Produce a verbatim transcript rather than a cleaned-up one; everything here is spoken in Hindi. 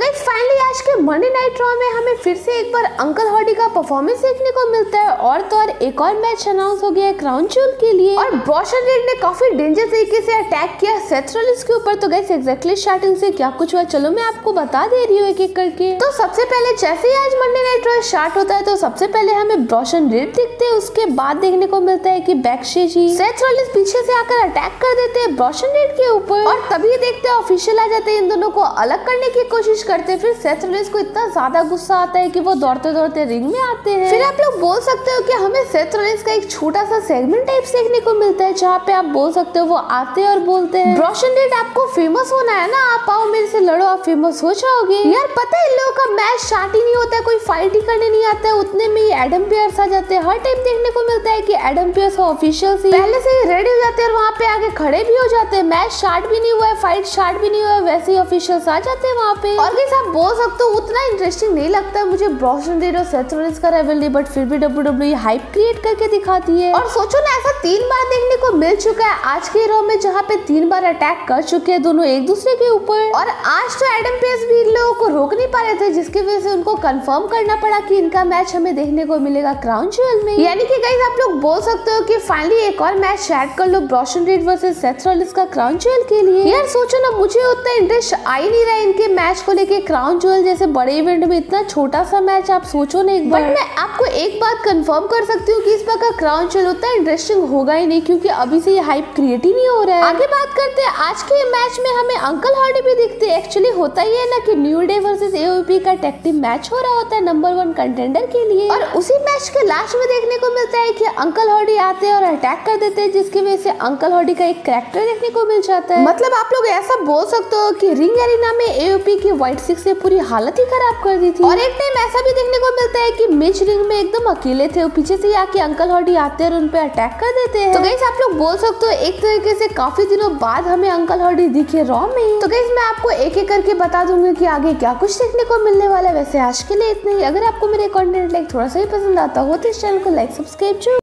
गाइस फाइनली आज के मंडे नाइट रॉ में हमें फिर से एक बार अंकल हॉडी का परफॉर्मेंस देखने को मिलता है और तो और एक और मैच अनाउंस हो गया है क्राउन ज्वेल के लिए और ब्रॉशन रीड ने काफी डेंजर तरीके से अटैक किया सेथ रॉलिंस के ऊपर। तो गाइस एग्जैक्टली स्टार्टिंग से क्या कुछ हुआ चलो मैं आपको बता दे रही हूँ एक एक करके। तो सबसे पहले जैसे ही आज मंडे नाइट रॉ स्टार्ट होता है तो सबसे पहले हमें ब्रॉशन रीड दिखते हैं, उसके बाद देखने को मिलता है कि बैकस्टेज ही सेथ रॉलिंस पीछे से आकर अटैक कर देते हैं ब्रॉशन रीड के ऊपर और तभी देखते हैं ऑफिशियल आ जाते हैं इन दोनों को अलग करने की कोशिश करते हैं। फिर सेथ रॉलिंस को इतना ज्यादा गुस्सा आता है कि वो दौड़ते दौड़ते रिंग में आते हैं। फिर आप लोग बोल सकते हो कि हमें सेथ रॉलिंस का एक छोटा सा सेगमेंट टाइप देखने को मिलता है जहाँ पे आप बोल सकते हो वो आते हैं और बोलते हैं ब्रॉशन रीड आपको फेमस होना है ना, आप आओ मेरे से लड़ो आप फेमस हो जाओगे। यार पता है इन लोगों का मैच स्टार्ट ही नहीं होता है, कोई फाइट ही करने नहीं आता है, उतने में ही एडम पियर्स आ जाते हैं। हर टाइम देखने को मिलता है कि एडम पियर्स ऑफिशियल पहले से ही रेडी हो जाते हैं और वहाँ पे आके खड़े भी हो जाते हैं। मैच स्टार्ट भी नहीं हुआ है, फाइट स्टार्ट भी नहीं हुआ है, वैसे ही ऑफिशियल्स आ जाते हैं वहाँ पे। और कैसे आप बोल सकते हो उतना इंटरेस्टिंग नहीं लगता है मुझे ब्रॉशन रीड और सेथ रॉलिंस का राइवलरी, बट फिर भी W W E hype create करके दिखाती है। और सोचो ना ऐसा तीन बार देखने को मिल चुका है आज के रॉ में जहाँ पे तीन बार अटैक कर चुके हैं दोनों एक दूसरे के ऊपर। और आज तो एडम पेस भी इन लोगों को रोक नहीं पा रहे थे जिसकी वजह से उनको कंफर्म करना पड़ा कि इनका मैच हमें देखने को मिलेगा क्राउन ज्वेल में। यानी कि गाइस आप लोग बोल सकते हो कि फाइनली एक और मैच ऐड कर लो Bronson Reed versus Seth Rollins का क्राउन ज्वेल के लिए। यार सोचो ना मुझे उतना इंटरेस्ट आ ही नहीं रहा इनके मैच को लेके। क्राउन ज्वेल जैसे बड़े इवेंट में इतना छोटा सा मैच आप सोचो ना एक बार। बट मैं आपको एक बात कंफर्म कर सकती हूँ कि इस बार का क्राउन ज्वेल उतना इंटरेस्टिंग होगा ही नहीं क्योंकि अभी से ये हाइप क्रिएट ही नहीं हो रहा है। आगे बात करते हैं आज के मैच में हमें अंकल हॉडी भी दिखते हैं। एक्चुअली होता ही है ना कि न्यू डे वर्सेस एओपी का टैग टीम मैच हो रहा होता है नंबर वन कंटेंडर के लिए और उसी मैच के लास्ट में देखने को मिलता है कि अंकल हॉडी आते हैं और अटैक कर देते हैं जिसकी वजह से अंकल हॉडी का एक कैरेक्टर देखने को मिल जाता है। मतलब आप लोग ऐसा बोल सकते हो कि रिंग एरिना में एओपी की व्हाइट सिक्स ने पूरी हालत ही खराब कर दी थी। और एक टाइम ऐसा भी देखने को मिलता है कि मिच रिंग में एकदम अकेले थे, पीछे से आके अंकल हॉडी आते हैं और उन पे अटैक कर देते हैं। तो गाइस आप लोग बोल सकते हो एक तरीके से काफी दिनों बाद हमें अंकल हॉडी दिखे रॉ में। तो गाइस मैं आपको एक एक करके बता दूंगी कि आगे क्या कुछ देखने को मिलने वाला है। वैसे आज के लिए इतना ही। अगर आपको मेरे कंटेंट लाइक थोड़ा सा ही पसंद आता हो तो इस चैनल को लाइक सब्सक्राइब जरूर